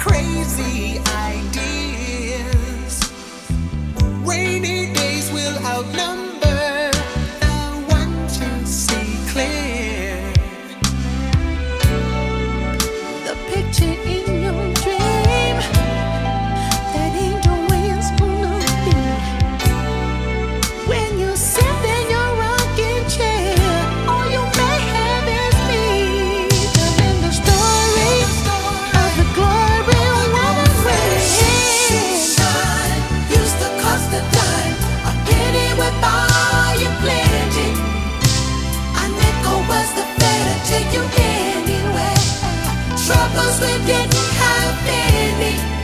crazy ideas. Rainy days will outnumber the ones who see clear. The picture in your dream, that ain't the way it's gonna be. When you sit in your rocking chair, all you may have is me. Telling the story of the glory woman Shine used to cost a dime. A penny would buy you plenty. A nickel was the fare to take you anywhere. Troubles we didn't have any.